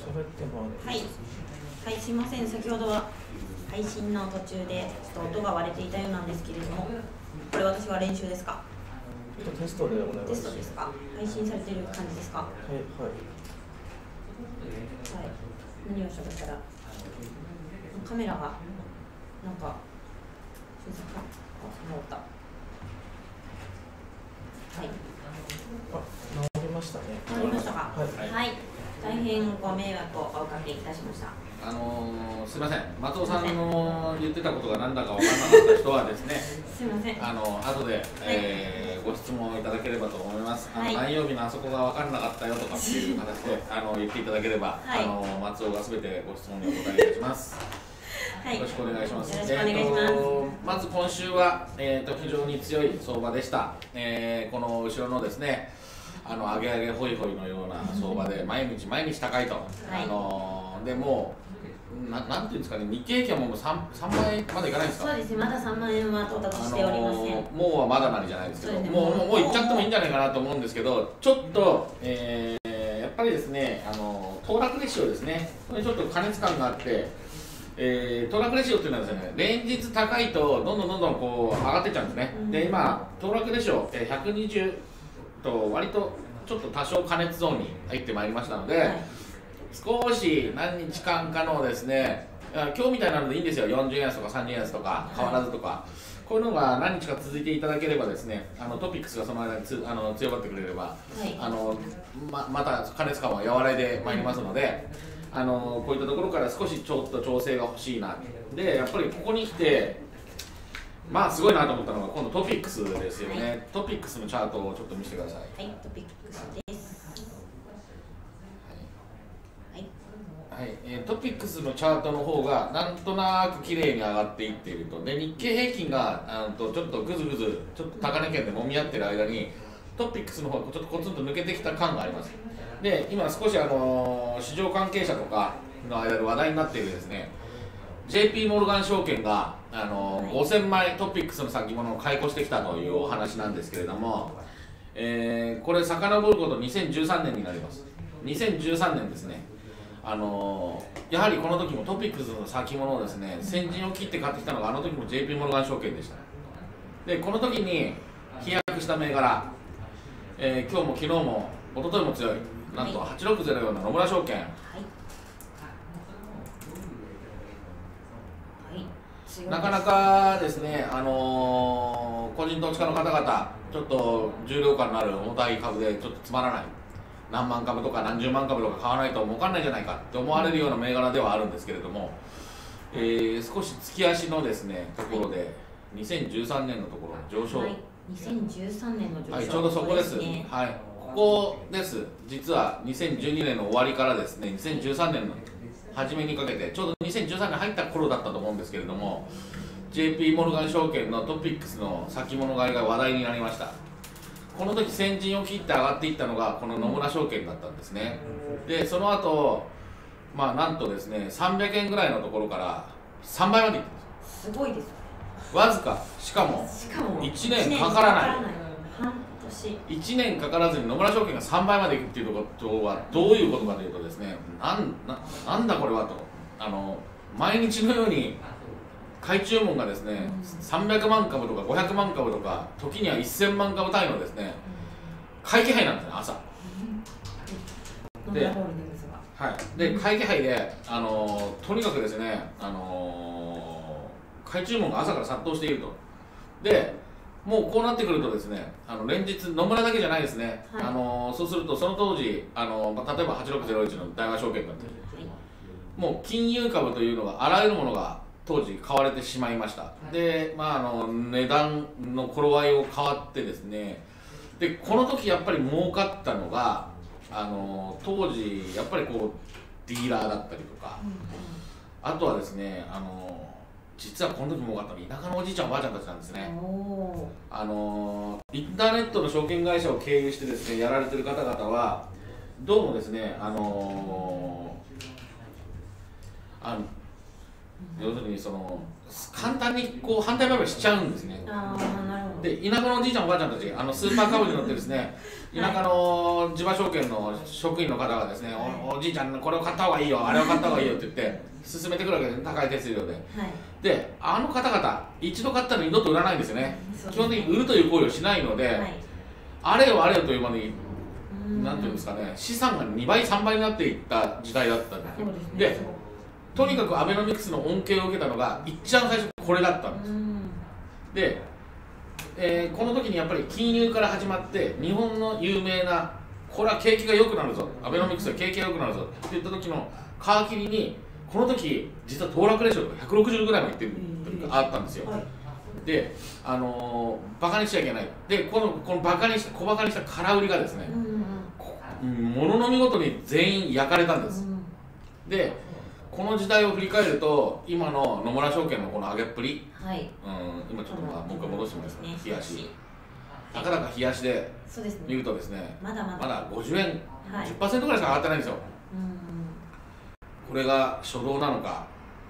喋ってもはい、はい、すいません、先ほどは配信の途中でちょっと音が割れていたようなんですけれども、これ私は練習ですか？ テストでお願いします。 テストですか？配信されてる感じですか？ はいはい。 はい、何を喋ったらカメラがなんか治った。はい。 治りましたね。 治りましたか？ はい。 はい。大変ご迷惑をおかけいたしました。 すみません、松尾さんの言ってたことが何だか分からなかった人はですね、 すみません。 後で、ご質問いただければと思います。何曜日のあそこが分からなかったよとかっていう形で言っていただければ、はい、松尾がすべてご質問にお答えいたします。はい、よろしくお願いします。まず今週は、非常に強い相場でした。この後ろのですね、上げ上げホイホイのような相場で毎日毎日高いと、はい、でもうなんていうんですかね、日経平均はもう3万円までいかないんですか？ そうですね、まだ3万円は到達しておりません。 もうはまだなりじゃないですけど、もういっちゃってもいいんじゃないかなと思うんですけど、ちょっと、やっぱりですね、騰落レシオですね、これちょっと過熱感があって、騰落レシオっていうのはですね、連日高いとどんどんこう上がってっちゃうんですね。で今騰落レシオ120と割とちょっと多少過熱ゾーンに入ってまいりましたので、はい、少し何日間かのですね、今日みたいなのでいいんですよ、40円安とか30円安とか変わらずとか、はい、こういうのが何日か続いていただければですね、トピックスがその間に強まってくれれば、はい、また過熱感は和らいでまいりますので、こういったところから少しちょっと調整が欲しいな。でやっぱりここに来てまあすごいなと思ったのが今度トピックスですよね、はい、トピックスのチャートをちょっと見せてください。 はい、トピックスです。 はい、トピックスのチャートの方がなんとなく綺麗に上がっていっていると。で日経平均がちょっとぐずぐずちょっと高値圏で揉み合ってる間にトピックスの方がちょっとコツンと抜けてきた感があります。で今少し市場関係者とかの間で話題になっているですね、 JP モルガン証券が5000枚トピックスの先物を買い越してきたというお話なんですけれども、これ遡ること2013年になります。2013年ですね、やはりこの時もトピックスの先物をですね、先陣を切って買ってきたのが時も JP モルガン証券でした。でこの時に飛躍した銘柄、今日も昨日も一昨日も強い、なんと8604の野村証券、はい、なかなかですね、個人投資家の方々、ちょっと重量感のある重たい株でちょっとつまらない、何万株とか何十万株とか買わないと儲かんないんじゃないかって思われるような銘柄ではあるんですけれども、少し月足のですねところで、2013年のところの上昇、はい、 2013年の上昇、 はい、ちょうどそこです、ね、はい、ここです。実は2012年の終わりからですね、2013年の初めにかけて、ちょうど2013年入った頃だったと思うんですけれども、 JP モルガン証券のトピックスの先物買いが話題になりました。この時先陣を切って上がっていったのがこの野村証券だったんですね。でその後、なんとですね300円ぐらいのところから3倍までいってます。 すごいですね。 わずか、しかも1年かからない、1年かからずに野村証券が3倍までいくっていうことはどういうことかというとですね、なんだこれはと、毎日のように買い注文がですね、300万株とか500万株とか時には1000万株単位のですね買い気配なんですね、朝で、はい、で買い気配で、とにかくですね、買い注文が朝から殺到していると。でもうこうなってくるとですね、連日野村だけじゃないですね、はい、そうするとその当時例えば8601の大和証券だったり、もう金融株というのがあらゆるものが当時買われてしまいました。で、値段の頃合いを変わってですね、でこの時やっぱり儲かったのが当時やっぱりこうディーラーだったりとか、あとはですね実はこの時儲かったのは田舎のおじいちゃんおばあちゃんたちなんですね。インターネットの証券会社を経由してですねやられてる方々はどうもですね要するに簡単にこう反対売買しちゃうんですね。で田舎のおじいちゃんおばあちゃんたちスーパーカブに乗ってですね田舎の地場証券の職員の方がですね、おじいちゃんこれを買った方がいいよ、あれを買った方がいいよって言って勧めてくるわけです、高い手数料で。で、あの方々一度買ったら二度と売らないんですよね。基本的に売るという行為をしないので、あれよあれよという間になんていうんですかね、資産が2倍3倍になっていった時代だったんですよ。で、とにかくアベノミクスの恩恵を受けたのが一番最初これだったんです。で、この時にやっぱり金融から始まって日本の有名なこれは景気が良くなるぞ、アベノミクスは景気が良くなるぞって言った時の皮切りに、この時実は騰落レシオが160ぐらいまでいってる時があったんですよ。で、バカにしちゃいけない。で、この小バカにした空売りがですね、ものの見事に全員焼かれたんです。で、この時代を振り返ると、今の野村証券のこの上げっぷり、今ちょっともう一回戻してもらいますか、冷やし。たかだか冷やしで見るとですね、まだ50円、10% ぐらいしか上がってないんですよ。これが初動なのか。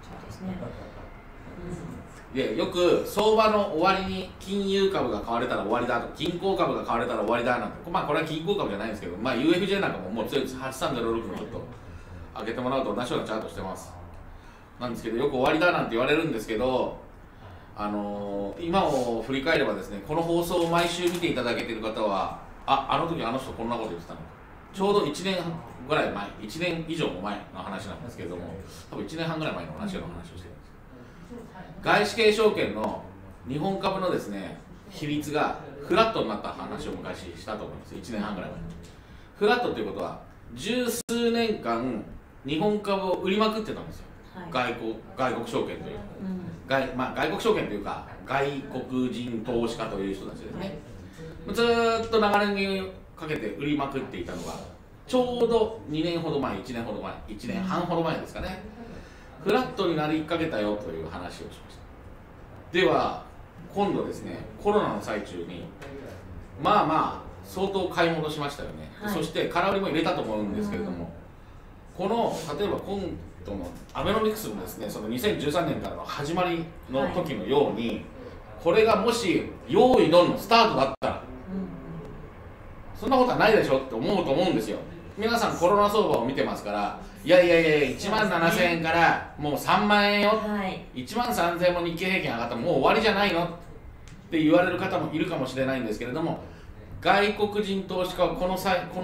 で、よく相場の終わりに金融株が買われたら終わりだとか、銀行株が買われたら終わりだなんて、これは銀行株じゃないんですけど、UFJ なんかももう強いです。8306もちょっと上げてもらうと同じようなチャートしてます。なんですけど、よく終わりだなんて言われるんですけど、今を振り返ればですね、この放送を毎週見ていただけている方は、あの時あの人こんなこと言ってたのか、ちょうど1年ぐらい前、1年以上も前の話なんですけれども、多分1年半ぐらい前の同じような話をしています。外資系証券の日本株のですね、比率がフラットになった話を昔したと思います。1年半ぐらい前に。フラットということは、十数年間日本株を売りまくってたんですよ。外国証券という、外国証券というか外国人投資家という人たちですね。ずーっと長年にかけて売りまくっていたのが、ちょうど2年ほど前、1年ほど前、1年半ほど前ですかね、フラットになりかけたよという話をしました。では今度ですね、コロナの最中に相当買い戻しましたよね。そして空売りも入れたと思うんですけれども、この例えば今度のアベノミクスもですね、その2013年からの始まりの時のように、これがもし用意ドンのスタートだったら、そんなことはないでしょって思うと思うんですよ。皆さんコロナ相場を見てますから、いや1万7000円からもう3万円よ、1万3000円も日経平均上がったらもう終わりじゃないのって言われる方もいるかもしれないんですけれども、外国人投資家はこの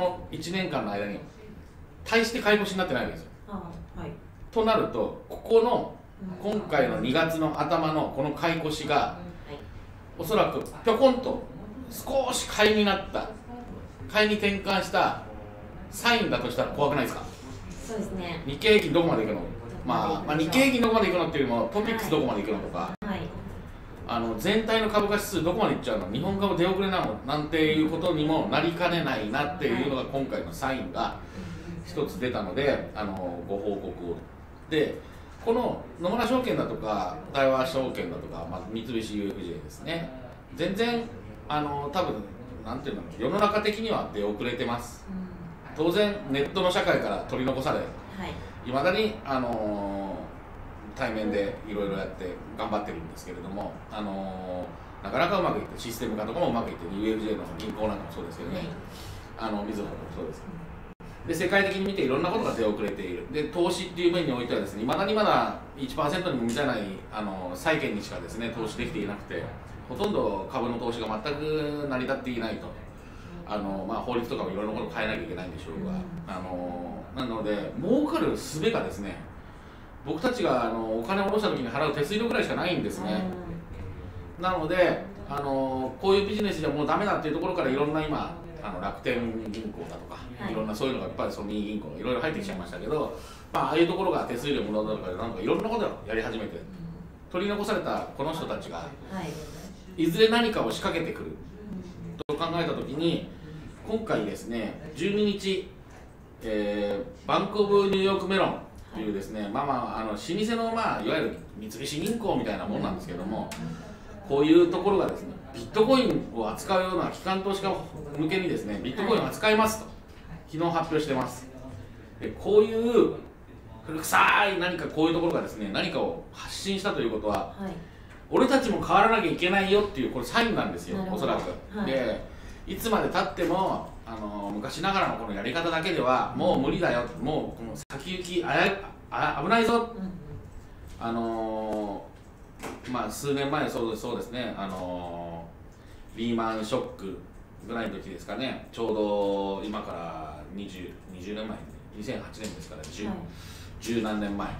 1年間の間に大して買い越しになってないわけですよ。となると、ここの今回の2月の頭のこの買い越しが、おそらくぴょこんと少し買いになった、買いに転換したサインだとしたら怖くないですか？ そうですね。 日経平均どこまでいくの、日経平均どこまでいくのっていうよりもトピックスどこまでいくのとか、全体の株価指数どこまでいっちゃうの、日本株出遅れなのなんていうことにもなりかねないなっていうのが今回のサインが一つ出たので、ご報告を。で、この野村証券だとか大和証券だとか、三菱 UFJ ですね、全然多分なんていうの、世の中的には出遅れてます。当然ネットの社会から取り残され、いまだに対面でいろいろやって頑張ってるんですけれども、なかなかうまくいって、システム化とかもうまくいって、UFJ の銀行なんかもそうですけどね、みずほもそうですけど、で世界的に見ていろんなことが出遅れている。で、投資っていう面においてはですね、いまだにまだ 1% にも満たない債券にしかですね投資できていなくて、ほとんど株の投資が全く成り立っていないと。法律とかもいろんなことを変えなきゃいけないんでしょうが、なので儲かる術がですね、僕たちがお金を下ろした時に払う手数料ぐらいしかないんですね。なのでこういうビジネスじゃもうダメだっていうところから、いろんな今楽天銀行だとか、いろんなそういうのがいっぱい、ソニー銀行がいろいろ入ってきちゃいましたけど、ああいうところが手数料無駄だとか、なんかいろんなことをやり始めて、取り残されたこの人たちが、いずれ何かを仕掛けてくると考えたときに、今回ですね、12日、バンクオブニューヨークメロンというですね、老舗のいわゆる三菱銀行みたいなもんなんですけども、こういうところがですね、ビットコインを扱うような機関投資家向けにですね、ビットコインを扱いますと昨日発表してます。で、こういう古臭い何かこういうところがですね、何かを発信したということは、俺たちも変わらなきゃいけないよっていう、これサインなんですよ、おそらく。で、いつまでたっても昔ながらのこのやり方だけではもう無理だよ、もうこの先行き危ないぞ、まあ数年前そうですね、リーマンショックぐらいの時ですかね、ちょうど今から20年前、2008年ですから、十何年前、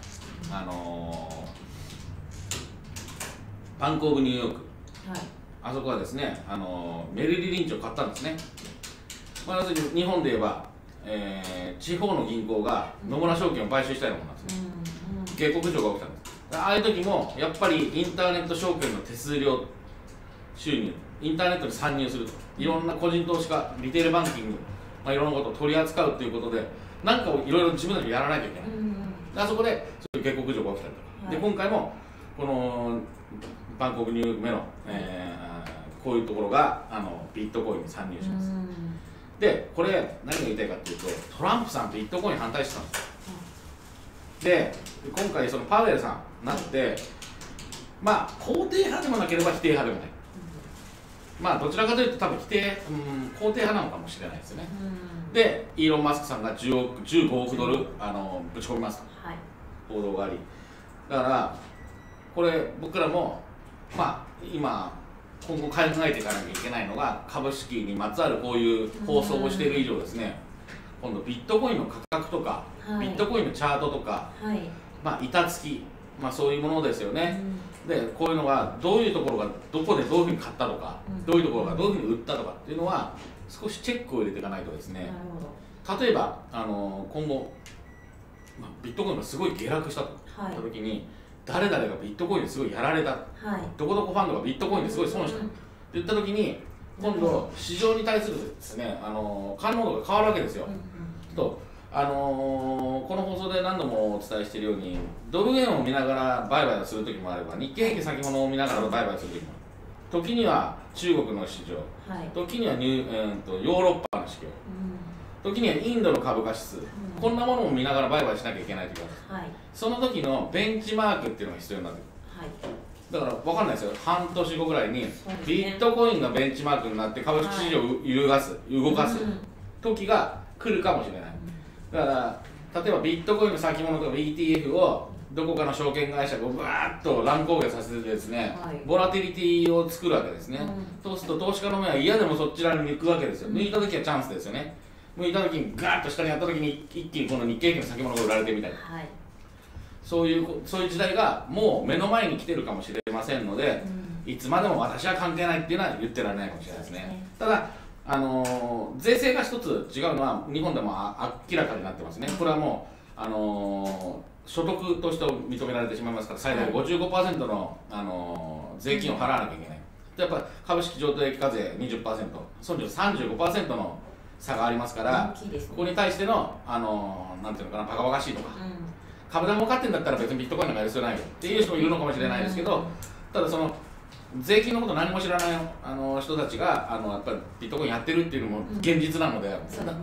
バンコブニューヨーク、あそこはですね、メリル・リンチを買ったんですね。まあ、要するに日本で言えば、地方の銀行が野村証券を買収したようなものなんですね。下克上が起きたんです。ああいう時もやっぱりインターネット証券の手数料収入、インターネットに参入すると、いろんな個人投資家、リテールバンキング、まあ、いろんなことを取り扱うということで、なんかをいろいろ自分たちでやらないといけない。であそこでそういう下克上が起きたりとか、で今回もこのバンコクニューヨーク目の、こういうところがビットコインに参入します。でこれ何が言いたいかっていうと、トランプさんとビットコイン反対してたんですよ。で今回そのパウエルさんになって、まあ肯定派でもなければ否定派でもない、まあどちらかというと多分肯定派なのかもしれないですよね。でイーロン・マスクさんが15億ドルぶち込みますと、報道があり、だからこれ僕らもまあ今後考えていかなきゃいけないのが、株式にまつわるこういう放送をしている以上ですね、今度ビットコインの価格とか、ビットコインのチャートとか、まあ板付き、まあそういうものですよね。でこういうのがどういうところがどこでどういうふうに買ったとか、どういうところがどういうふうに売ったとかっていうのは少しチェックを入れていかないとですね、例えば今後、まあ、ビットコインがすごい下落したといった時に、誰々がビットコインですごいやられた、どこどこファンドがビットコインですごい損したって言った時に、今度市場に対するですね感応度が変わるわけですよ。とこの放送で何度もお伝えしているように、ドル円を見ながら売買をする時もあれば、日経平均先物を見ながら売買する時もある。時には中国の市場、時にはヨーロッパの市場、時にはインドの株価指数、こんなものも見ながら売買しなきゃいけない時がある。その時のベンチマークっていうのが必要になってくる。だから分かんないですよ、半年後ぐらいにビットコインがベンチマークになって株式市場を動かす時が来るかもしれない。だから例えばビットコインの先物とか ETF をどこかの証券会社がバーッと乱高下させてですね、ボラティリティを作るわけですね。そうすると投資家の目は嫌でもそちらに抜くわけですよ。抜いた時はチャンスですよね。抜いた時にガーッと下にやった時に一気にこの日経平均の先物が売られてみたいな、そういう時代がもう目の前に来てるかもしれませんので、いつまでも私は関係ないっていうのは言ってられないかもしれないですね。ただ税制が一つ違うのは日本でも明らかになってますね。これはもう所得として認められてしまいますから、最大 55% の税金を払わなきゃいけない。やっぱ株式譲渡益課税 20%、損除 35% の差がありますから、ここに対してのなんていうのかな、バカバカしいとか、株で儲かってんだったら別にビットコインなんかやる必要ないよっていう人もいるのかもしれないですけど、ただその税金のこと何も知らない人たちがやっぱりビットコインやってるっていうのも現実なので、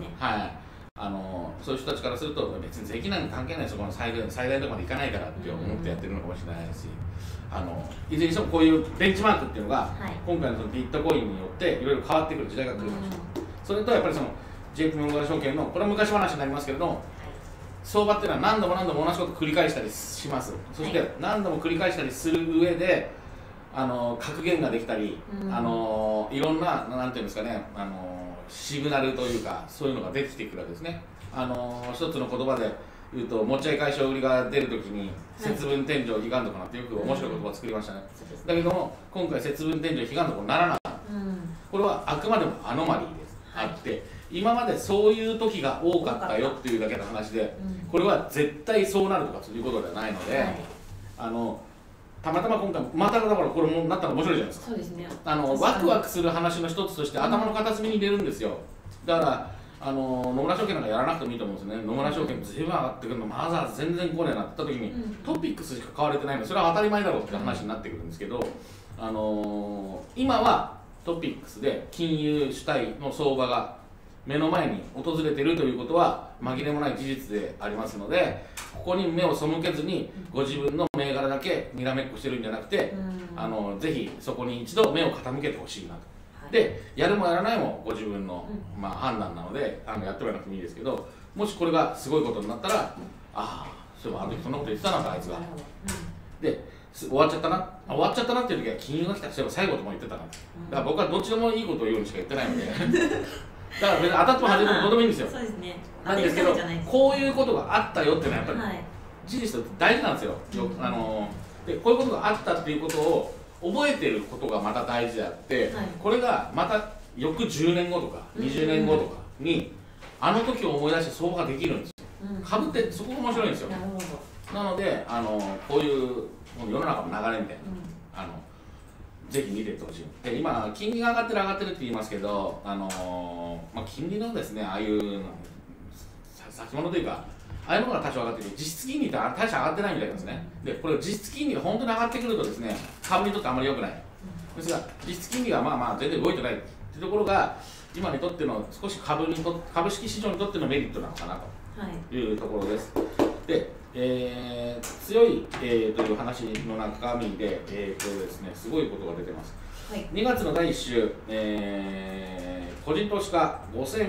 そういう人たちからすると別に税金なんか関係ないですよ、この最大のところまでいかないからって思ってやってるのかもしれないし、いずれにしてもこういうベンチマークっていうのが、今回のそのビットコインによっていろいろ変わってくる時代が来るかもしれない。それとやっぱりその JP モルガン証券の、これは昔話になりますけれども、相場っていうのは何度も同じことを繰り返したりします。そして何度も繰り返したりする上で格言ができたり、いろんななんていうんですかね、シグナルというかそういうのが出てきてくるわけですね。一つの言葉で言うと、持ち合い解消売りが出るときに節分天井悲願とかなってよく面白い言葉を作りましたね。だけども今回節分天井悲願とかならない、これはあくまでもアノマリーです、あって今までそういう時が多かったよっていうだけの話で、これは絶対そうなるとかそういうことではないので、たまたま今回まただからこれもなったら面白いじゃないですか。 そうですね。 ワクワクする話の一つとして頭の片隅に入れるんですよ。だから野村証券なんかやらなくてもいいと思うんですよね。野村証券ずいぶん上がってくるの、わざわざ全然来ねえなって言った時に、トピックスしか買われてないの、それは当たり前だろうって話になってくるんですけど、今はトピックスで金融主体の相場が目の前に訪れているということは紛れもない事実でありますので、ここに目を背けずにご自分の銘柄だけにらめっこしてるんじゃなくて、ぜひそこに一度目を傾けてほしいなでやるもやらないもご自分の、まあ、判断なのでやってもらわなくてもいいですけど、もしこれがすごいことになったら、ああそういえばあの時そんなこと言ってたなあいつが、で終わっちゃったな、終わっちゃったなっていう時は金融が来たらそういえば最後とも言ってたな、だから僕はどっちでもいいことを言うようにしか言ってないのでだから別に当たっても外れてもどうでもいいんですよ。 そうですね。 なんですけど、こういうことがあったよっていうのはやっぱり事実と大事なんですよ。でこういうことがあったっていうことを覚えてることがまた大事であって、これがまた翌10年後とか20年後とかにあの時を思い出して相場ができるんですよ。株ってそこが面白いんですよ。なのでこういう世の中の流れみたいな、ぜひ見ていってほしい。で今金利が上がってるって言いますけど、まあ、金利のですねああいう先物というかああいうものが多少上がってくる、実質金利って大して上がってないみたいなんですね。でこれ実質金利が本当に上がってくるとですね株にとってあまり良くない。ですが実質金利がまあまあ全然動いてないっていうところが今にとっての少し株式市場にとってのメリットなのかなというところです。で強い、という話の中身で、ですね、すごいことが出てます。2月の第1週、個人投資家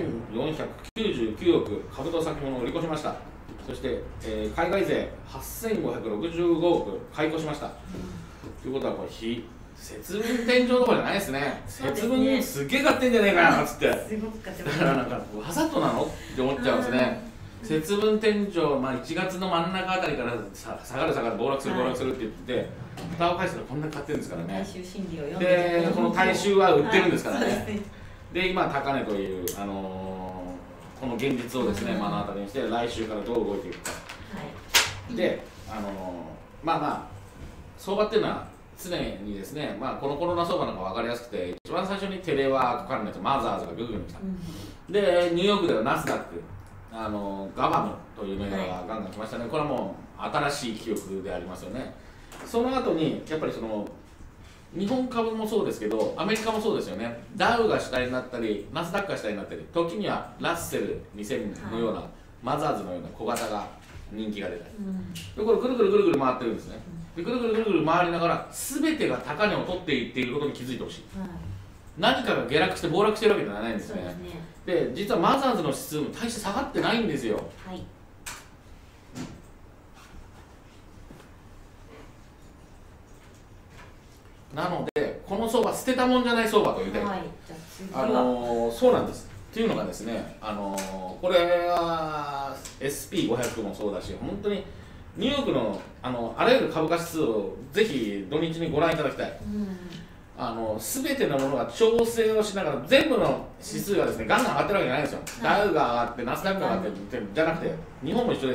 5499億株と先物を売り越しました。そして、海外勢8565億買い越しました。ということはこれ節分天井どころじゃないですね。節分すっげえ買ってんじゃねえかなっつって。だからなんかわざとなのって思っちゃうんですね。節分天井、まあ、1月の真ん中あたりから下がる暴落するって言ってて、蓋を返したらこんなに買ってるんですからね。でこの大衆は売ってるんですからね。で今高値という、この現実をですね目の当たりにして来週からどう動いていくか。でまあまあ相場っていうのは常にですね、まあ、このコロナ相場なんか分かりやすくて、一番最初にテレワーク関連のマザーズがグーグルに来た。でニューヨークではナスダックガバムという銘柄がガンガン来ましたね。これはもう新しい記憶でありますよね。その後にやっぱり日本株もそうですけどアメリカもそうですよね。ダウが主体になったりナスダックが主体になったり、時にはラッセル2000のような、マザーズのような小型が人気が出たり、でこれぐるぐる回ってるんですね。でぐるぐる回りながら全てが高値を取っていっていることに気づいてほしい。何かが下落して暴落してるわけじゃないんですね。で実はマザーズの指数も大して下がってないんですよ。なのでこの相場捨てたもんじゃない相場というて、そうなんです。っていうのがですね、これは SP500 もそうだし、本当にニューヨークのあらゆる株価指数をぜひ土日にご覧いただきたい。全てのものが調整をしながら、全部の指数がですねガンガン上がってるわけじゃないんですよ。ダウが上がってナスダックが上がってじゃなくて、日本も一緒です。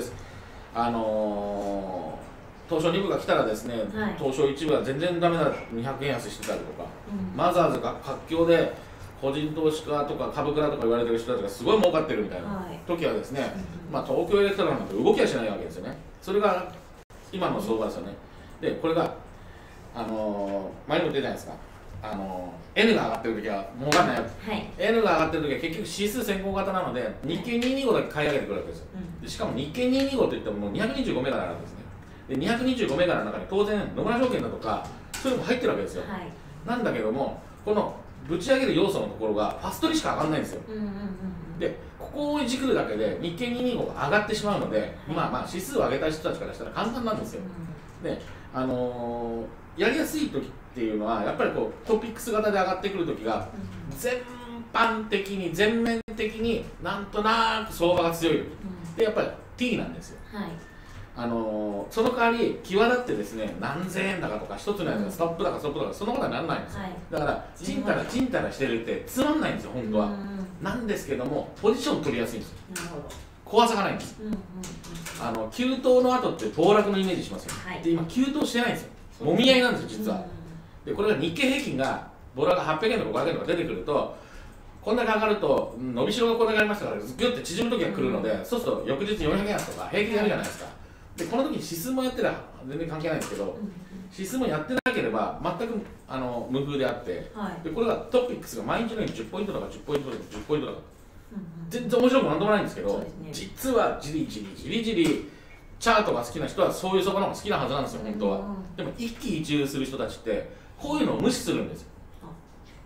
東証2部が来たらですね、東証1部は全然ダメだ、200円安してたりとか、マザーズが活況で個人投資家とか株倉とか言われてる人たちがすごい儲かってるみたいな時はですね、まあ、東京エレクトロンなんて動きはしないわけですよね。それが今の相場ですよね。でこれが前にも出たじゃないですか。N が上がってる時は儲かんないよ、N が上がってる時は結局指数先行型なので日経225だけ買い上げてくるわけですよ。でしかも日経225といってももう225銘柄あるんですね。で225銘柄の中に当然野村証券だとかそういうのも入ってるわけですよ。なんだけどもこのぶち上げる要素のところがファストにしか上がらないんですよ。でここをいじくるだけで日経225が上がってしまうので、まあ指数を上げた人たちからしたら簡単なんですよ。でやりやすい時っていうのはやっぱりこうトピックス型で上がってくる時が全般的に全面的になんとなく相場が強い時でやっぱり T なんですよ。その代わり際立ってですね何千円高とか一つのやつがストップ高そのことはならないんですよ。だからちんたらしてるってつまんないんですよ本当は。なんですけどもポジション取りやすいんですよ。怖さがないんです。急騰の後って暴落のイメージしますよ。で今急騰してないんですよ。もみ合いなんですよ実は。でこれが日経平均が暴落が800円とか500円とか出てくるとこんだけ上がると伸びしろがこんだけありましたからギュッて縮む時が来るので、そうすると翌日400円とか平気でやるじゃないですか。でこの時に指数もやってたら全然関係ないんですけど、指数もやってなければ全く無風であって、でこれがトピックスが毎日のように10ポイントとか10ポイントとか10ポイントとか全然面白くなんともないんですけど、実はじりじりチャートが好きな人はそういう相場の方が好きなはずなんですよ本当は。でも一喜一憂する人たちってこういうのを無視するんですよ。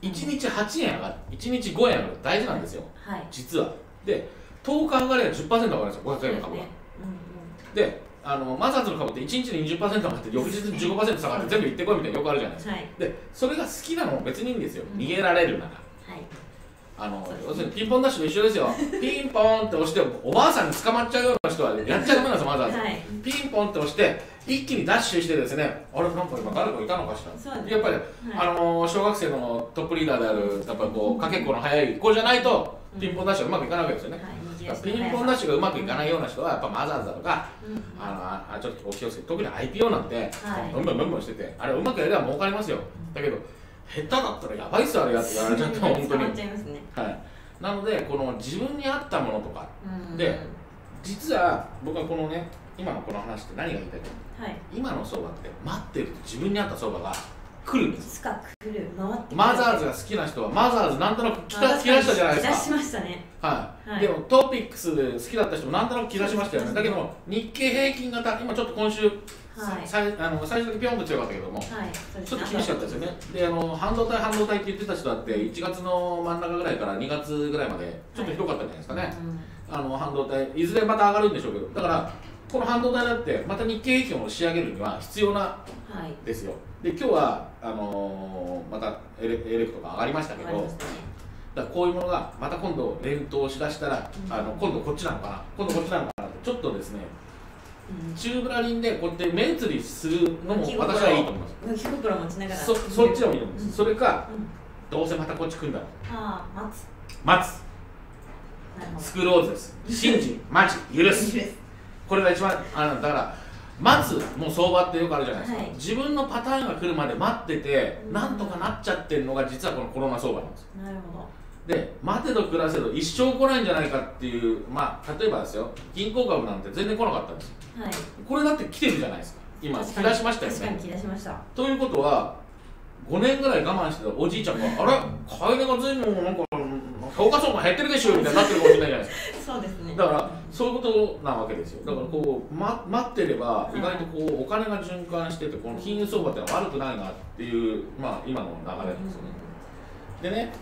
1日8円上がる、1日5円上がる、大事なんですよ、 はい、 実は。で、10日上がれば 10% 上がるんですよ、500円の株が。で、マザーズの株って1日に 20% 上がって、翌日に 15% 下がって、全部行ってこいみたいなよくあるじゃないですか。で、それが好きなのも別にいいんですよ、逃げられるなら。要するにピンポンダッシュと一緒ですよ。ピンポンって押しておばあさんに捕まっちゃうような人はやっちゃダメなんですよ、マザーズ。ピンポンって押して一気にダッシュしてですね、あれなんか今誰かいたのかしら。やっぱり、小学生のトップリーダーであるやっぱこうかけっこの速い子じゃないとピンポンダッシュがうまくいかないわけですよね。ピンポンダッシュがうまくいかないような人はやっぱマザーズだとか、ちょっとお気をつけて、特に IPO なんてブンブンブンブンしてて、あれうまくやれば儲かりますよ。だけど下手だったらやばいっすよ、あれやってやられちゃったら本当に。なのでこの自分に合ったものとかで、実は僕はこのね、今のこの話って何が言いたいか、今の相場って待ってると自分に合った相場が来るんです。 いつか来る、回ってくる。 マザーズが好きな人はマザーズなんとなく来だしたじゃないですか。 来だしましたね。 でもトピックス好きだった人もなんとなく来だしましたよね。だけど日経平均型、今ちょっと今週最初だけピョンと強かったけども、ちょっと厳しかったですよね。で、半導体って言ってた人だって1月の真ん中ぐらいから2月ぐらいまでちょっとひどかったんじゃないですかね。半導体いずれまた上がるんでしょうけど、だからこの半導体だってまた日経平均を仕上げるには必要なですよ。で、今日はまたエレクトが上がりましたけど、だからこういうものがまた今度連投しだしたら、今度こっちなのかな、今度こっちなのかなってちょっとですね、中ぶらりんでこうやって目移りするのも私はいいと思います。 向き心持ちながらそっちでもいいと思います。それか、どうせまたこっち来るんだろう、待つ、スクローズです。信じ、待ち、許す。これが一番だから待つもう相場ってよくあるじゃないですか。自分のパターンが来るまで待ってて、なんとかなっちゃってるのが実はこのコロナ相場なんです。 なるほど。 で、待てど暮らせど一生来ないんじゃないかっていう、例えばですよ、銀行株なんて全然来なかったんですよ。これだって来てるじゃないですか。今来だしましたよね。 確かに来だしました。 ということは5年ぐらい我慢してたおじいちゃんがあれ買い値が随分なんか評価損が減ってるでしょみたいになってるかもしれないじゃないですか。 そうですね。 だからそういうことなわけですよ。だからこう、待ってれば意外とこうお金が循環してて、この金融相場ってのは悪くないなっていう、今の流れなんですよね。でね、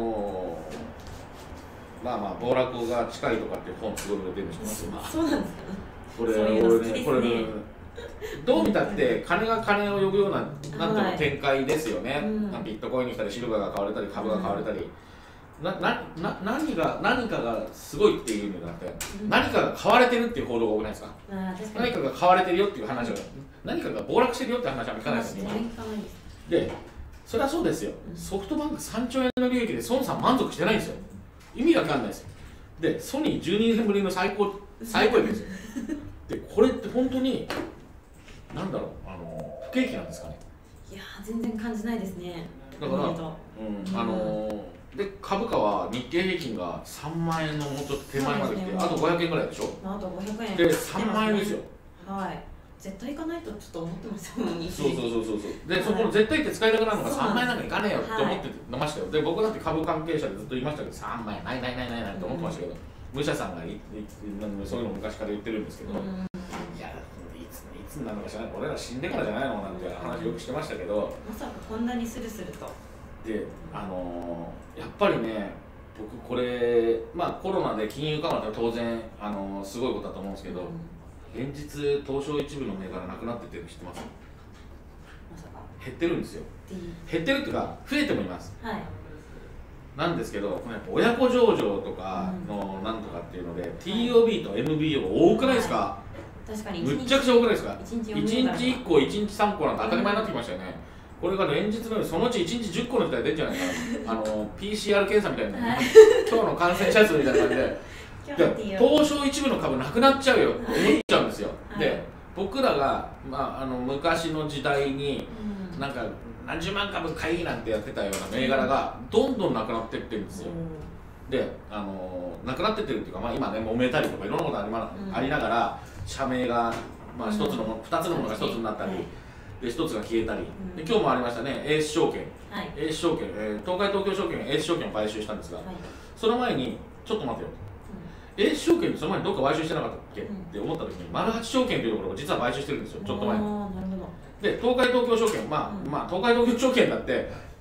暴落が近いとかっていう本すごい出てるんですよ。 そうなんですか。 これね、どう見たって金が金を呼ぶような、なんていうの展開ですよね。ビットコインにしたりシルバーが買われたり株が買われたり、何かがすごいっていうのじゃなくて、何かが買われてるっていう報道が多くないですか。何かが買われてるよっていう話は、何かが暴落してるよって話は聞かないですよね。で、それはそうですよ。ソフトバンク3兆円の利益で孫さん満足してないんですよ。意味わかんないですよ。で、ソニー12年ぶりの最高益ですよ。で、これって本当になんだろう、不景気なんですかね。 いや全然感じないですね。 だからで、株価は日経平均が3万円のもうちょっと手前まで来て、あと500円ぐらいでしょ。 あと500円で3万円ですよ。 絶対行かないとちょっと思ってますよね。 そうで、そこの絶対って使いたくなるのが3万円なんかいかねえよって思ってましたよ。で、僕だって株関係者でずっと言いましたけど、3万円ないって思ってましたけど、武者さんがそういうの昔から言ってるんですけど、いや、いつになるのか知らない、俺ら死んでからじゃないのなんて話よくしてましたけど、 まさかこんなにスルスルと。 で、やっぱりね、僕これ、コロナで金融緩和って当然すごいことだと思うんですけど、現実東証一部の銘柄なくなってってるの知ってます？減ってるんですよ。減ってるっていうか増えてもいます。なんですけど、やっぱ親子上場とかのなんとかっていうので、TOB と MBO 多くないですか？ 確かにむっちゃくちゃ多くないですか？1日 1 個、1日3個なんて当たり前になってきましたよね。これが連日のようにそのうち1日10個の人が出るんじゃないかな。PCR 検査みたいな、今日の感染者数みたいな感じで、東証一部の株なくなっちゃうよって思っちゃうんですよ。で、僕らが、昔の時代になんか何十万株買いなんてやってたような銘柄がどんどんなくなっていってるんですよ。で、なくなってってるっていうか、今ね揉めたりとかいろんなことありながら、社名が2つのものが1つになったり、で1つが消えたり、で今日もありましたね、エース証券、東海東京証券がエース証券を買収したんですが、その前にちょっと待てよと。エース証券ってその前にどっか買収してなかったっけって思った時に、マルハチ証券というところが実は買収してるんですよ、ちょっと前に。で、東海東京証券、東海東京証券だって、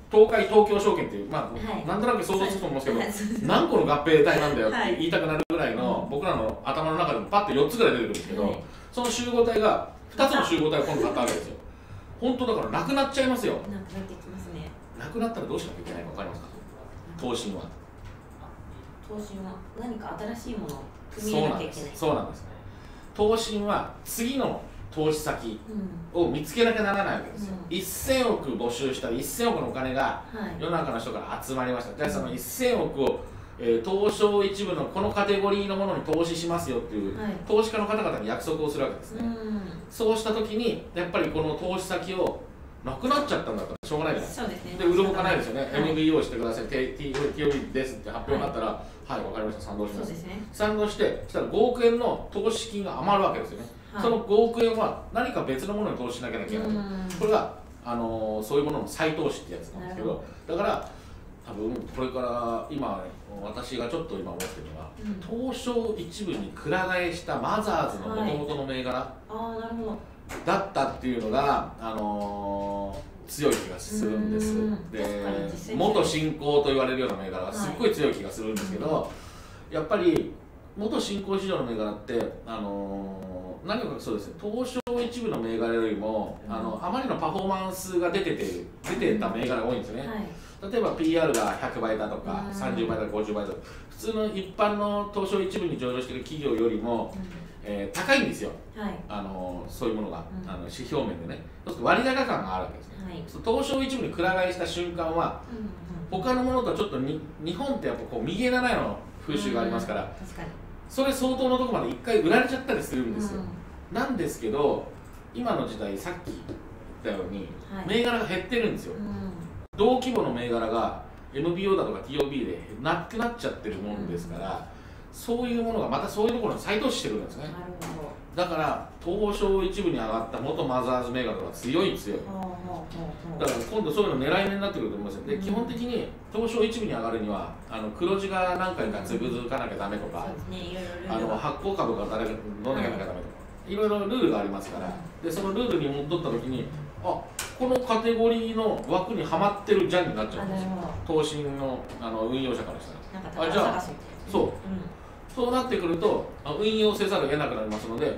東海東京証券っていう、まあはい、 なんとなく想像つくと思うんですけど、 はい、 何個の合併体なんだよってはい言いたくなるぐらいの、僕らの頭の中でもパッと4つぐらい出てくるんですけど、 はい、 その集合体が2つの集合体を今度買ったわけですよ。本当だからなくなっちゃいますよ。 なくなってきますね。 なくなったらどうしなきゃいけないか分かりますか？投信は。 投信は何か新しいものを組み入れなきゃいけない。 そうなんです。投信は次の投資先を見つけなきゃならないわけですよ。1000億募集したら1000億のお金が世の中の人から集まりました。じゃあその1000億を東証一部のこのカテゴリーのものに投資しますよっていう、投資家の方々に約束をするわけですね。そうした時にやっぱりこの投資先をなくなっちゃったんだったらしょうがないじゃないですか。で売るほかないですよね。MBO してください、TOB ですって発表になったら、はい、分かりました、賛同します。賛同して、そしたら5億円の投資金が余るわけですよね。その5億円は何か別のものに投資しなきゃいけない。これが、そういうものの再投資ってやつなんですけど、だから多分これから今私がちょっと今思ってるのは、東証一部にくら替えしたマザーズのもともとの銘柄だったっていうのが、強い気がするんです。で、元新興と言われるような銘柄がすっごい強い気がするんですけど、やっぱり元新興市場の銘柄って何かそうですね、東証一部の銘柄よりもあまりのパフォーマンスが出てた銘柄が多いんですよね。例えば PR が100倍だとか30倍だとか50倍だとか、普通の一般の東証一部に上場している企業よりも、高いんですよ、そういうものが、指標面でね。そうすると割高感があるわけですね。東証一部にくら替えした瞬間は、他のものとはちょっと日本ってやっぱこう右へ斜めの風習がありますから、それ相当のところまで一回売られちゃったりするんですよ。なんですけど今の時代さっき言ったように、銘柄が減ってるんですよ。同規模の銘柄が MBO だとか TOB でなくなっちゃってるもんですから、そういうものがまたそういうところに再投資してくるんですね。だから東証一部に上がった元マザーズ銘柄は強い。だから今度そういうの狙い目になってくると思います。で、基本的に東証一部に上がるには黒字が何回かつぶづかなきゃダメとか、発行株が誰か乗らなきゃダメとか、いろいろルールがありますから、でそのルールに戻った時に、このカテゴリーの枠にはまってるじゃんになっちゃうんですよ。投信の運用者からしたら。じゃあそうなってくると運用せざるを得なくなりますので、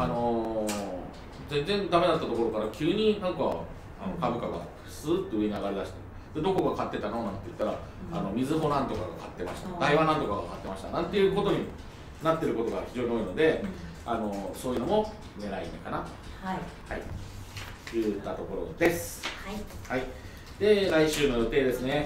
全然ダメだったところから急になんか株価がスーッと上に上がりだして、でどこが買ってたのなんて言ったら、みずほなんとかが買ってました、大和なんとかが買ってましたなんていうことになってることが非常に多いので、そういうのも狙い目かな。といったところです。で、来週の予定ですね。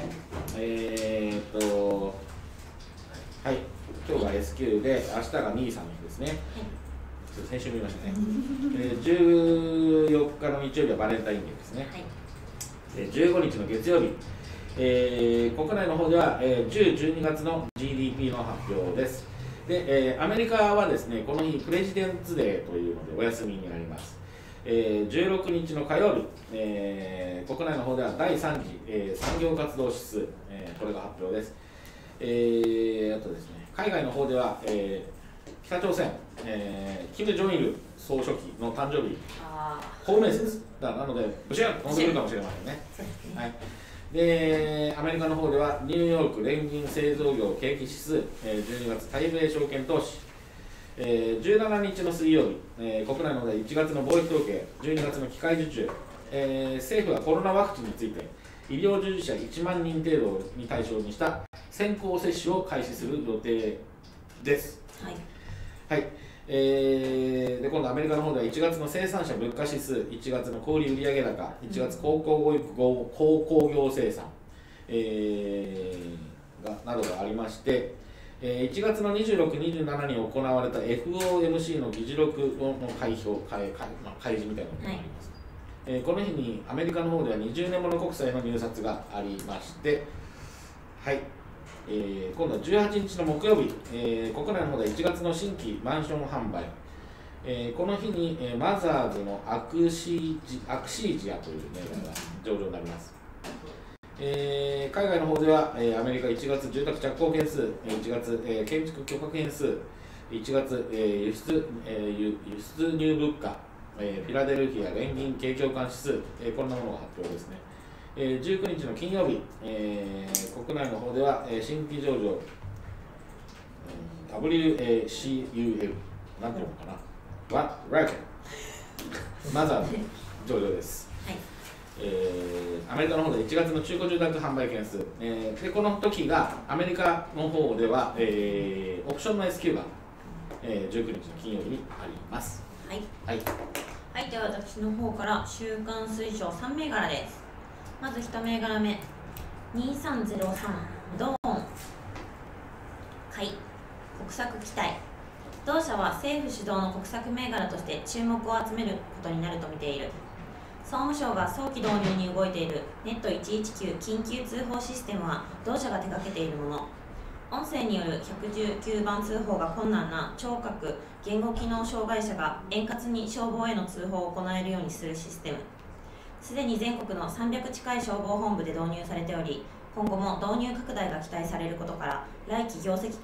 今日が S q で、明日が NISA の日ですね。先週見ましたね。14日の日曜日はバレンタインデーですね。15日の月曜日、国内の方では、10、12月の GDP の発表です。で、アメリカはですね、この日、プレジデンツデーというのでお休みになります。16日の火曜日、国内の方では第3次、産業活動指数、これが発表です。あとですね、海外の方では、北朝鮮、キム・ジョンイル総書記の誕生日、ホームレスです。なので、ブシュッと飛んでくるかもしれませんね。で、アメリカの方ではニューヨーク連銀製造業景気指数、12月対米証券投資、17日の水曜日、国内の方で1月の貿易統計、12月の機械受注、政府はコロナワクチンについて医療従事者1万人程度に対象にした先行接種を開始する予定です。で今度アメリカの方では1月の生産者物価指数、1月の小売売上高、1月鉱工業生産、などがありまして、1月の26、27に行われた FOMC の議事録の開示みたいなのがあります。この日にアメリカの方では20年物国債の入札がありまして、今度は18日の木曜日、国内の方で1月の新規マンション販売、この日に、マザーズのアクシージアという銘柄が上場になります。海外の方では、アメリカ1月住宅着工件数、1月、建築許可件数、1月、輸出入物価、フィラデルフィア連銀景況感指数、こんなものが発表ですね。 19日の金曜日、国内の方では、新規上場、WACUL、なんていうのかな、ワーケン、マザーの上場です。アメリカの方で1月の中古住宅販売件数、でこの時がアメリカの方では、オプションの S q が、19日の金曜日にあります。 はい、はいはい、では私の方から週間推奨3銘柄です。まず1銘柄目、2303ドーン買い国策期待。同社は政府主導の国策銘柄として注目を集めることになると見ている。総務省が早期導入に動いているネット119緊急通報システムは同社が手掛けているもの。音声による119番通報が困難な聴覚・言語機能障害者が円滑に消防への通報を行えるようにするシステム。すでに全国の300近い消防本部で導入されており、今後も導入拡大が期待されることから来期業績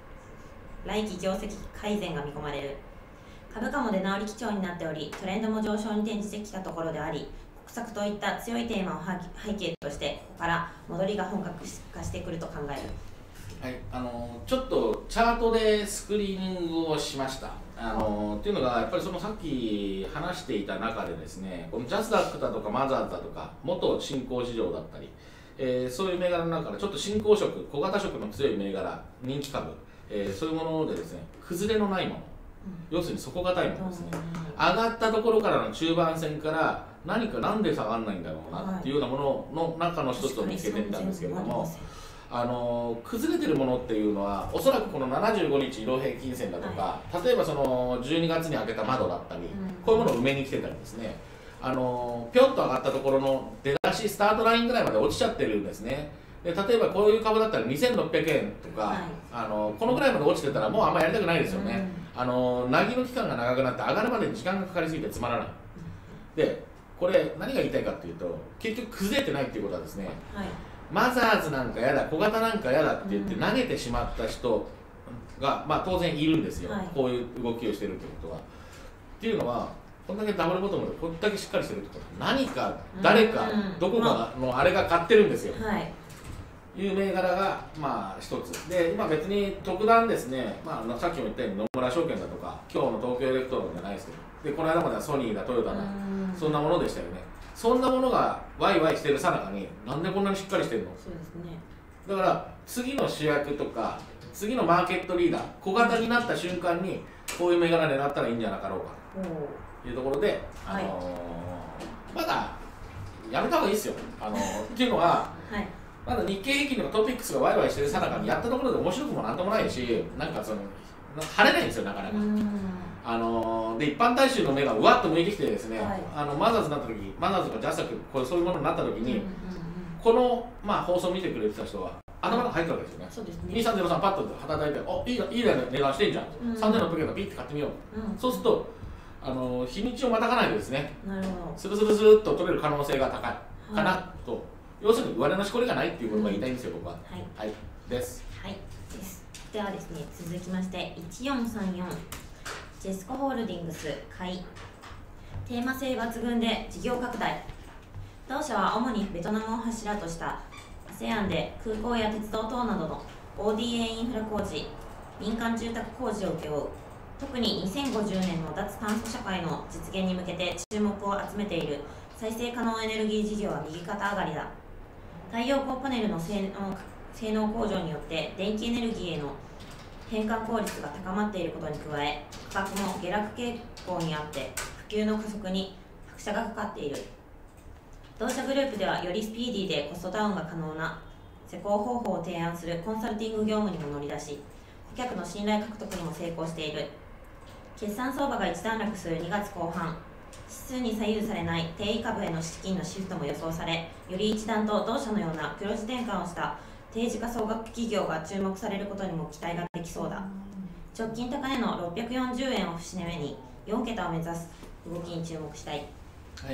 改善が見込まれる。株価も出直り基調になっており、トレンドも上昇に転じてきたところであり、国策といった強いテーマを背景として、ここから戻りが本格化してくると考える。 はい、ちょっとチャートでスクリーニングをしました。っていうのがやっぱりそのさっき話していた中でですね、このジャスダックだとかマザーズだとか元新興市場だったり、そういう銘柄の中からちょっと新興色、小型色の強い銘柄、人気株、そういうものでですね、崩れのないもの、要するに底堅いものですね、上がったところからの中盤戦からなんで下がらないんだろうなっていうようなものの中の一つを見つけてみたんですけれども、崩れてるものっていうのはおそらくこの75日移動平均線だとか、例えばその12月に開けた窓だったり、こういうものを埋めに来てたりですね、ぴょんと上がったところの出だしスタートラインぐらいまで落ちちゃってるんですね。で例えばこういう株だったら2600円とか、このぐらいまで落ちてたらもうあんまやりたくないですよね。なぎの期間が長くなって上がるまでに時間がかかりすぎてつまらない。でこれ何が言いたいかっていうと、結局崩れてないっていうことはですね、マザーズなんかやだ、小型なんかやだって言って投げてしまった人が、当然いるんですよ、こういう動きをしてるってことは。っていうのは、こんだけダブルボトムでこんだけしっかりしてるってことは、何か誰かどこかのあれが買ってるんですよ。いう銘柄が一つで、今別に特段ですね、さっきも言ったように野村証券だとか今日の東京エレクトロンじゃないですけど、でこの間まではソニーだトヨタだ、そんなものでしたよね。そんなものがワイワイしてるさなかに、なんでこんなにしっかりしてるの？ そうですね。 だから次の主役とか次のマーケットリーダー、小型になった瞬間にこういう銘柄狙ったらいいんじゃなかろうかというところで、まだやめた方がいいですよ。っていうのは、まだ日経平均とかトピックスがワイワイしてるさなかにやったところで面白くもなんともないし、なんか晴れないんですよ、なかなか。で一般大衆の目がうわっと向いてきてですね、マザーズになった時、マザーズとかジャスタック、そういうものになった時に、この、放送を見てくれてた人は頭が入ったわけですよね。 そうですね。 2303パッと働いて、いい値段してんじゃん、3600円のピッて買ってみよう、そうすると日にちをまたがないでですね、スルスルスルっと取れる可能性が高いかなと、要するに上値のしこりがないっていうことが言いたいんですよ、僕は。はい、です。 はいです。ではですね、続きまして1434ジェスコホールディングス買い。テーマ性抜群で事業拡大。同社は主にベトナムを柱とした ASEAN で空港や鉄道等などの ODA インフラ工事、民間住宅工事を請け負う。特に2050年の脱炭素社会の実現に向けて注目を集めている再生可能エネルギー事業は右肩上がりだ。太陽光パネルの性能向上によって電気エネルギーへの変換効率が高まっていることに加え、価格も下落傾向にあって普及の加速に拍車がかかっている。同社グループではよりスピーディーでコストダウンが可能な施工方法を提案するコンサルティング業務にも乗り出し、顧客の信頼獲得にも成功している。決算相場が一段落する2月後半、指数に左右されない定位株への資金のシフトも予想され、より一段と同社のような黒字転換をした定時価総額企業が注目されることにも期待ができそうだ。直近高値の640円を節目に4桁を目指す動きに注目したい。 はい、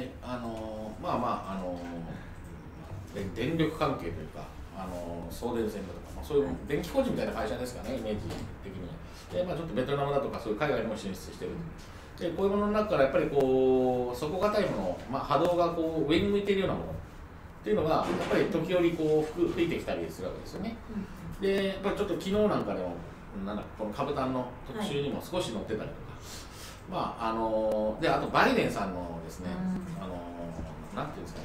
電力関係というか、送電線だとか、そういう電気工事みたいな会社ですかね、イメージ的に。で、ちょっとベトナムだとか、そういう海外にも進出してる。で、こういうものの中からやっぱりこう底堅いもの、波動がこう上に向いているようなものっていうのがやっぱり時折こう吹いてきたりするわけですよね。でやっぱりちょっと昨日なんかでもこの株単の特集にも少し載ってたりとか、まあであとバイデンさんのですね、なんていうんですかね、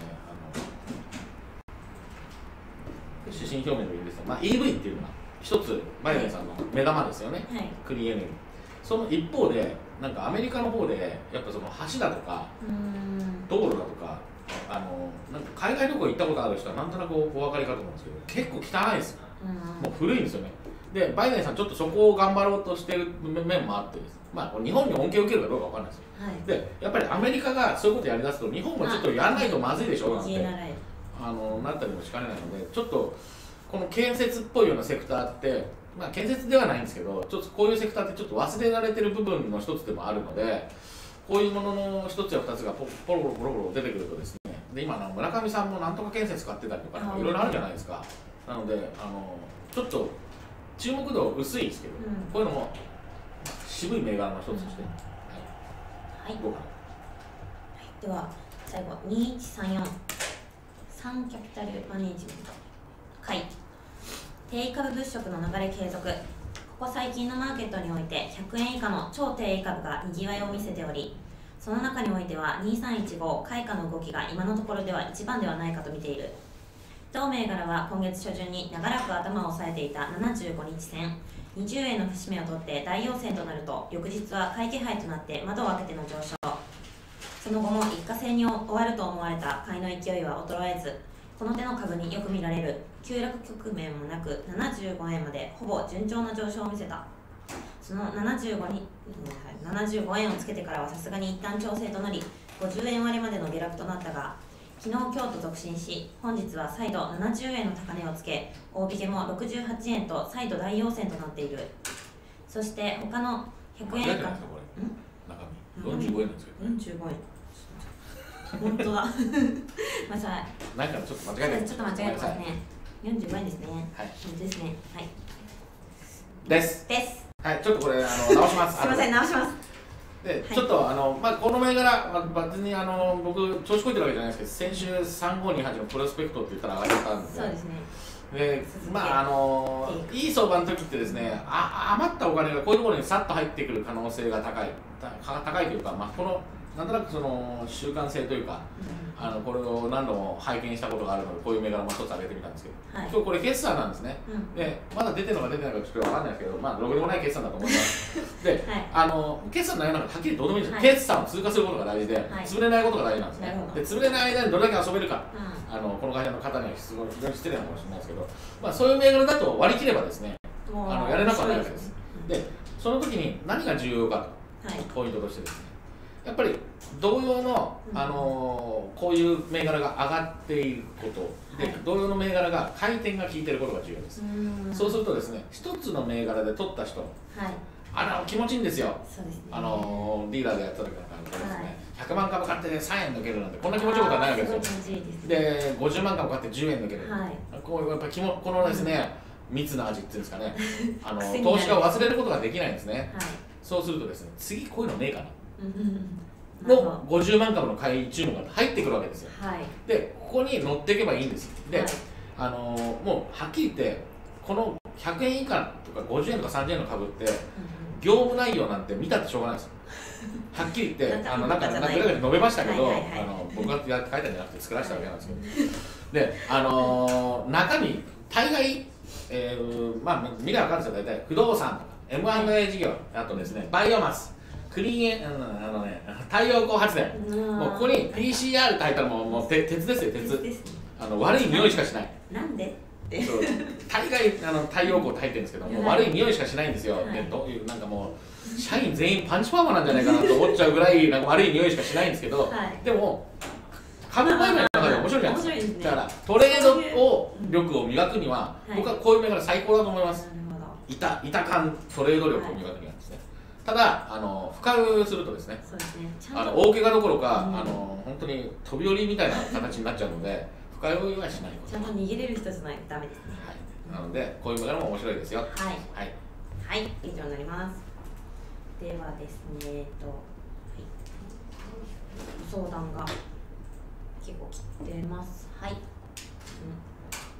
指針表明でいいんですが、EV っていうのが一つバイデンさんの目玉ですよね、クリーンエネルギー。その一方でなんかアメリカの方でやっぱその橋だとか道路だとかなんか海外旅行行ったことある人はなんとなくお分かりかと思うんですけど、結構汚いですよ。もう古いんですよね。でバイデンさんちょっとそこを頑張ろうとしてる面もあってです、日本に恩恵を受けるかどうかわかんないですよ、でやっぱりアメリカがそういうことやりだすと日本もちょっとやらないとまずいでしょなんてなったりもしかねないので、ちょっとこの建設っぽいようなセクターって、建設ではないんですけど、ちょっとこういうセクターってちょっと忘れられてる部分の一つでもあるので、こういうものの一つや二つがポロポロ出てくるとですね、で今村上さんもなんとか建設買ってたりとかいろいろあるじゃないですか。なのでちょっと注目度薄いですけど、こういうのも渋い銘柄の一つとして、どうかな。 では最後2134サンキャピタルマネージメント買い、低株物色の流れ継続。ここ最近のマーケットにおいて100円以下の超低位株がにぎわいを見せており、その中においては2315買い価の動きが今のところでは一番ではないかと見ている。同銘柄は今月初旬に長らく頭を押さえていた75日線20円の節目を取って大陽線となると、翌日は買い気配となって窓を開けての上昇。その後も一過性に終わると思われた買いの勢いは衰えず、この手の株によく見られる急落局面もなく75円までほぼ順調な上昇を見せた。その75円をつけてからはさすがに一旦調整となり50円割れまでの下落となったが、昨日今日と続伸し、本日は再度70円の高値をつけ、大引けも68円と再度大陽線となっている。そして他の100円以下、 45円なんですけど、 45円本当だなんかちょっと間違えてちょっと間違えてますね。45円ですね。本当ですね。 ですはい、ちょっとこれ直しますすみません、直します。 で、ちょっとこの銘柄、別に僕調子こいてるわけじゃないですけど、先週3528のプロスペクトって言ったら上がっちゃったんで、 そうですね。 でいい相場の時ってですね、余ったお金がこういうところにさっと入ってくる可能性が高いというか、このなんとなくその習慣性というか、これを何度も拝見したことがあるので、こういう銘柄も一つ挙げてみたんですけど、今日これ決算なんですね、でまだ出てるのか出てないのかちょっと分かんないですけど、ろくでもない決算だと思いますで、決算の内容なんかはっきりどうでもいいんですよ、決算を通過することが大事で、潰れないことが大事なんですね。で潰れない間にどれだけ遊べるか、この会社の方には非常に失礼なかもしれないですけど、そういう銘柄だと割り切ればですね、やれなくはないわけです。でその時に何が重要かと、ポイントとしてですね、やっぱり同様の、こういう銘柄が上がっていることで、同様の銘柄が回転が効いていることが重要です。そうするとですね、一つの銘柄で取った人、気持ちいいんですよ。リーダーでやった時なんかですね、100万株買って3円抜けるなんてこんな気持ちよくはないわけですよ。で50万株買って10円抜ける、こういうやっぱこのですね、蜜の味っていうんですかね、投資家を忘れることができないんですね。そうするとですね、次こういうのねえかなの50万株の買い注文が入ってくるわけですよ。でここに乗っていけばいいんです。でもうはっきり言ってこの100円以下とか50円とか30円の株って業務内容なんて見たってしょうがないですよ。はっきり言ってなんか述べましたけど、僕が書いたんじゃなくて作らせたわけなんですけど、で中身大概見りゃ分かるんですよ。大体不動産とか M&A 事業、あとですねバイオマス、クリーン太陽光発電、もうここに PCR って入ったらもう鉄ですよ、鉄。悪い匂いしかしない。 なんで大概太陽光って入ってるんですけども、悪い匂いしかしないんですよ。なんかもう社員全員パンチパーマなんじゃないかなと思っちゃうぐらいなんか悪い匂いしかしないんですけど、でも株売買の中で面白いじゃないですか。だからトレード力を磨くには僕はこういう銘柄最高だと思います。板感トレード力を磨くにはですね。ただ深売するとですね、大怪我どころか本当に飛び降りみたいな形になっちゃうので、深酔いはしないこと。 ちゃんと逃げれる人じゃないとダメですね。 なのでこういう銘柄も面白いですよ。 以上になります。ではですね、相談が結構来てます。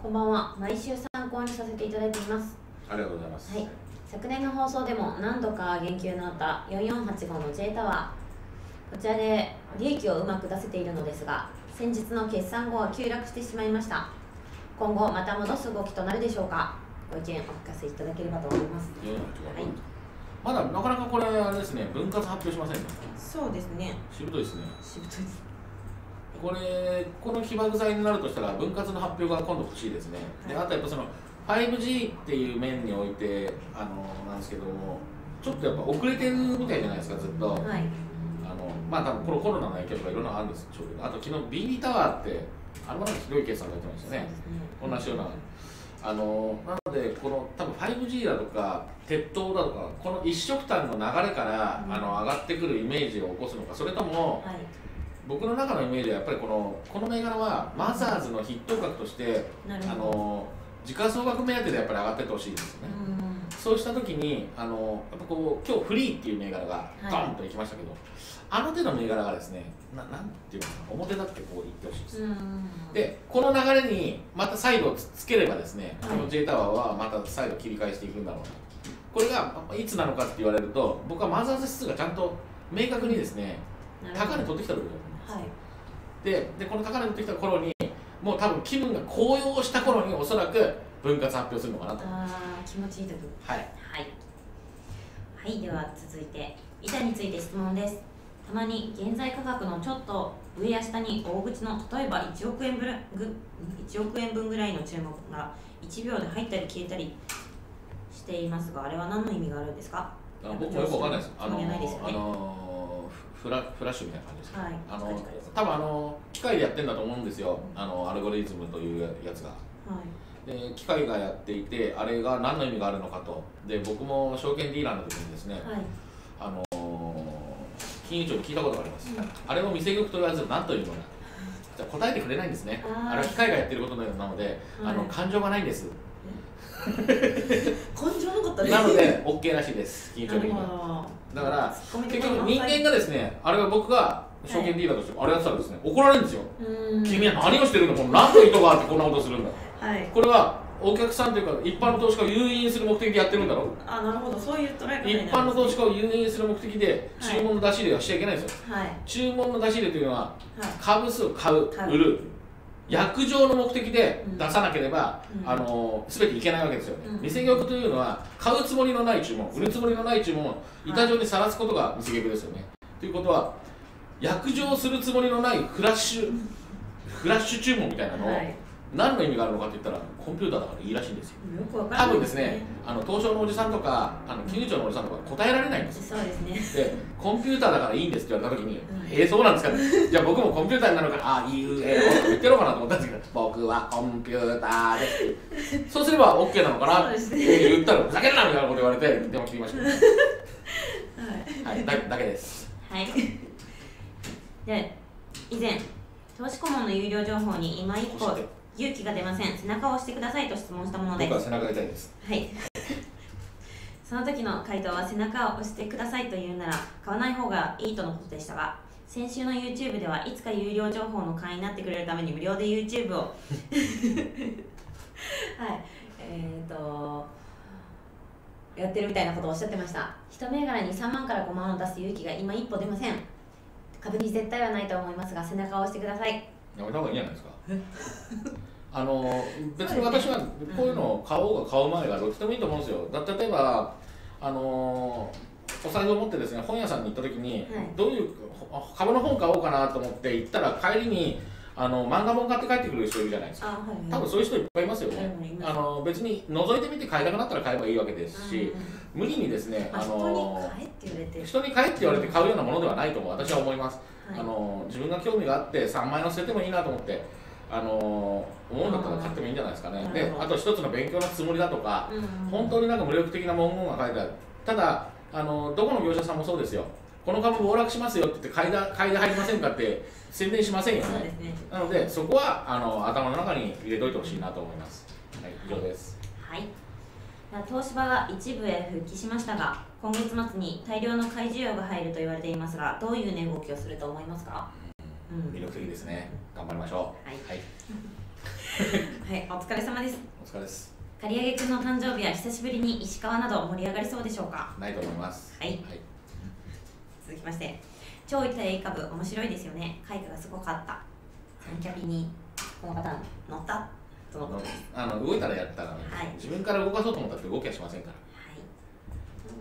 こんばんは。毎週参考にさせていただいています。 ありがとうございます。 はい。昨年の放送でも何度か言及のあった4485の J タワー、こちらで利益をうまく出せているのですが、先日の決算後は急落してしまいました。今後また戻す動きとなるでしょうか。ご意見お聞かせいただければと思います。はい。 まだなかなかこれあれですね、分割発表しませんね。 そうですね。 しぶといですね。 しぶといです。 この起爆剤になるとしたら分割の発表が今度欲しいですね。はい、であとやっぱその 5G っていう面においてなんですけども、ちょっとやっぱ遅れてるみたいじゃないですか、ずっと。はい、まあ多分このコロナの影響とかいろんなのあるんでしょうけど、あと昨日 BB タワーってあれまでひどい計算が出てましたね。同じような。なのでこの多分 5G だとか鉄塔だとかこの一色単の流れから、上がってくるイメージを起こすのか、それとも、はい、僕の中のイメージはやっぱりこの銘柄はマザーズのヒット格として時価総額目当てでやっぱり上がってってほしいですよね。そうした時にやっぱこう今日フリーっていう銘柄がドーンといきましたけど、あの手の銘柄がですね、なんていうのかな、表立ってこう言ってほしいです。でこの流れにまた再度つければですね、この J タワーはまた再度切り返していくんだろうな。これがいつなのかって言われると、僕はマザーズ指数がちゃんと明確にですね、高値取ってきたところだと思います。でこの高値取ってきた頃にもう多分気分が高揚した頃におそらく分割発表するのかなと。 気持ちいい時。 はい、 はい、では続いて板について質問です。たまに現在価格のちょっと上や下に大口の例えば1億円分ぐらいの注目が1秒で入ったり消えたりしていますが、あれは何の意味があるんですか？ 僕もよくわかんないです。フラッシュみたいな感じです。はい、多分機械でやってるんだと思うんですよ。アルゴリズムというやつが。で機械がやっていて、あれが何の意味があるのかと。で僕も証券ディーラーの時にですね、金融庁に聞いたことがあります。あれを店玉と言わず何というのか。じゃ答えてくれないんですね。あれは機械がやってることなので、感情がないんです。 感情なかったです。 なので OK らしいです。金融庁的には。だから結局人間がですね、あれは僕が証券ディーラーとしてあれやったらですね、怒られるんですよ。君は何をしてるんだ、何の意図があってこんなことするんだ。これはお客さんというか一般の投資家を誘引する目的でやってるんだろう。 なるほど、そういう捉え方。 一般の投資家を誘引する目的で注文の出し入れはしちゃいけないんですよ。注文の出し入れというのは株数を買う、売る、約定の目的で出さなければ全ていけないわけですよね。店玉というのは買うつもりのない注文、売るつもりのない注文を板状にさらすことが店玉ですよね。ということは約定するつもりのないフラッシュ注文みたいなのを何の意味があるのかって言ったらコンピューターだからいいらしいんですよ。多分ですね、東証のおじさんとか金融庁のおじさんとか答えられないんですよ。 そうですね。 でコンピューターだからいいんですって言われた時にそうなんですかね。じゃあ僕もコンピューターになるから言ってるのかなと思ったんですけど、僕はコンピューターですってそうすれば OK なのかなって言ったらふざけるなみたいなこと言われて電話切りました。だけです。はい。 で以前投資顧問の有料情報に今一歩勇気が出ません、背中を押してくださいと質問したものです。 僕は背中が痛いです。 はいその時の回答は背中を押してくださいというなら買わない方がいいとのことでしたが、先週の YouTube ではいつか有料情報の会員になってくれるために無料で YouTube をやってるみたいなことをおっしゃってました。一銘柄に3万から5万を出す勇気が今一歩出ません。株に絶対はないと思いますが背中を押してください。 やめた方がいいんじゃないですか。別に私はこういうのを買おうが買う前がどっちでもいいと思うんですよ。例えばお財布を持ってですね、本屋さんに行った時に、どういう株の本買おうかなと思って行ったら帰りに漫画本買って帰ってくる人いるじゃないですか。多分そういう人いっぱいいますよね。別に覗いてみて買いたくなったら買えばいいわけですし、無理にですね人に買えって言われて買うようなものではないと私は思います。自分が興味があって3万円を捨ててもいいなと思って思うんだったら買ってもいいんじゃないですかね。であと一つの勉強のつもりだとか、本当になんか無力的な文言が書いてある。ただどこの業者さんもそうですよ。この株暴落しますよって言って買いで入りませんかって宣伝しませんよね。なのでそこは頭の中に入れといてほしいなと思います。はい、以上です。 はい。東芝が一部へ復帰しましたが、今月末に大量の買い需要が入ると言われていますが、どういう値動きをすると思いますか？ 魅力的ですね。頑張りましょう。 はい。 はい、お疲れ様です。 お疲れです。 刈り上げくんの誕生日は久しぶりに石川など盛り上がりそうでしょうか。 ないと思います。 はい、はい、続きまして、超一体 A 株面白いですよね。開花がすごかった。三キャビにこの方乗ったとのことです。 動いたらやったら、ね、はい、自分から動かそうと思ったって動きはしませんから。 はい。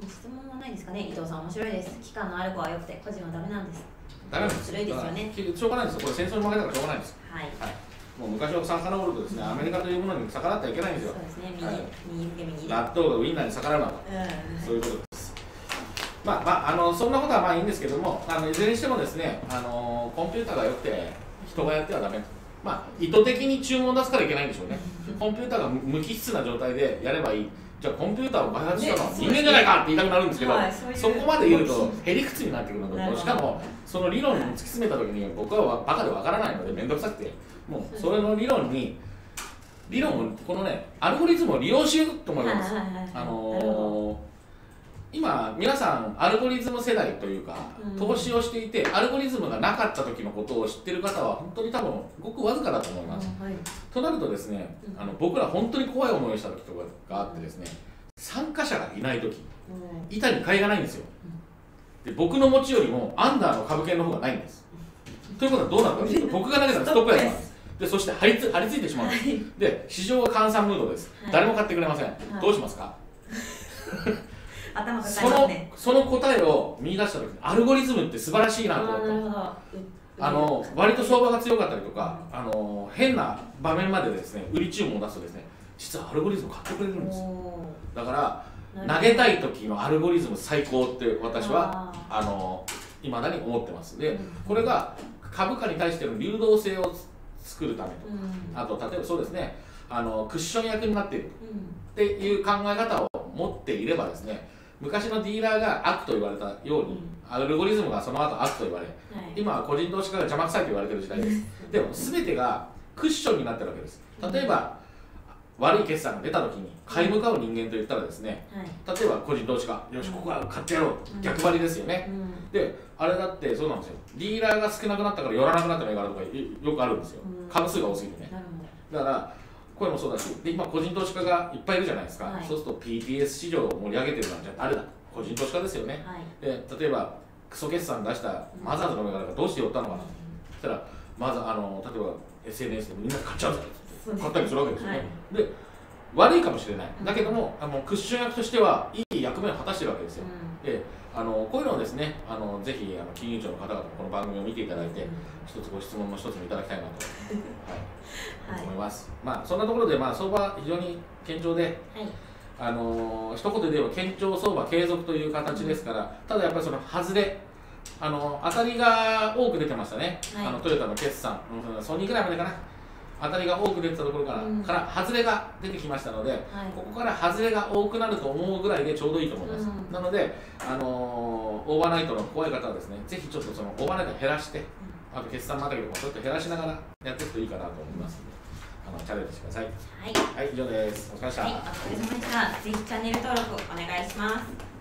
質問はないですかね。伊藤さん面白いです。期間のある子は良くて個人はダメなんです。 ダメなんです。 ずるいですよね。 しょうがないんですよ。これ戦争に負けたからしょうがないんです。 はい。はい。 もう昔を遡るとですね、アメリカというものに逆らってはいけないんですよ。 そうですね。右。 納豆がウインナーに逆らうなと。そういうことです。そんなことはまあいいんですけども、いずれにしてもですね、コンピューターが良くて人がやってはダメ。意図的に注文を出すからいけないんでしょうね。コンピューターが無機質な状態でやればいい。じゃあコンピューターを開発したのは人間じゃないかって言いたくなるんですけど、そこまで言うとへりくつになってくるのと、しかもその理論に突き詰めた時に僕はバカでわからないので面倒くさくて、もうそれの理論をこのねアルゴリズムを利用しようと思います。今皆さんアルゴリズム世代というか、投資をしていてアルゴリズムがなかった時のことを知ってる方は本当に多分ごくわずかだと思います。となるとですね、僕ら本当に怖い思いをした時とかがあってですね、参加者がいない時、板に買いがないんですよ。で僕の持ちよりもアンダーの株券の方がないんです。ということはどうなるかというと、僕が投げたらストップ安なんです。でそして張り付いてしまうんです。で市場は閑散ムードです。誰も買ってくれません。どうしますか？ 頭抱えますね。 その答えを見出した時にアルゴリズムって素晴らしいなと思った。割と相場が強かったりとか、変な場面までですね売り注文を出すとですね、実はアルゴリズム買ってくれるんですよ。だから投げたい時のアルゴリズム最高って私はいまだに思ってます。でこれが株価に対しての流動性を作るためとか、あと例えばそうですね、クッション役になっているっていう考え方を持っていればですね、昔のディーラーが悪と言われたように、アルゴリズムがその後悪と言われ、今は個人投資家が邪魔くさいと言われている時代です。でも全てがクッションになってるわけです。例えば悪い決算が出た時に買い向かう人間といったらですね、例えば個人投資家、よしここは買ってやろうと、逆張りですよね。であれだってそうなんですよ。ディーラーが少なくなったから寄らなくなった銘柄とかよくあるんですよ。株数が多すぎてね。だからこれもそうだし、で今個人投資家がいっぱいいるじゃないですか。そうすると PTS 市場を盛り上げてるのはじゃあ誰だ？個人投資家ですよね。で例えばクソ決算出したマザーズの銘柄がどうして寄ったのかな。そしたら例えば SNS でみんな買っちゃうぞって買ったりするわけですよね。で悪いかもしれない。だけどもクッション役としてはいい役目を果たしてるわけですよ。でこういうのをですね、ぜひ金融庁の方々もこの番組を見ていただいて、一つご質問の一つもいただきたいなと、思います。そんなところで相場非常に堅調で、一言で言えば堅調相場継続という形ですから、ただやっぱりその外れ、当たりが多く出てましたね。トヨタの決算、ソニーぐらいまでかな。当たりが多く出てたところから外れが出てきましたので、ここから外れが多くなると思うぐらいでちょうどいいと思います。なので、オーバーナイトの怖い方はですね、ぜひちょっとそのオーバーナイトを減らして、あと決算またぎとかちょっと減らしながらやっていくといいかなと思いますので、チャレンジしてください。はい、以上です。お疲れ様でした。 お疲れ様でした。ぜひチャンネル登録お願いします。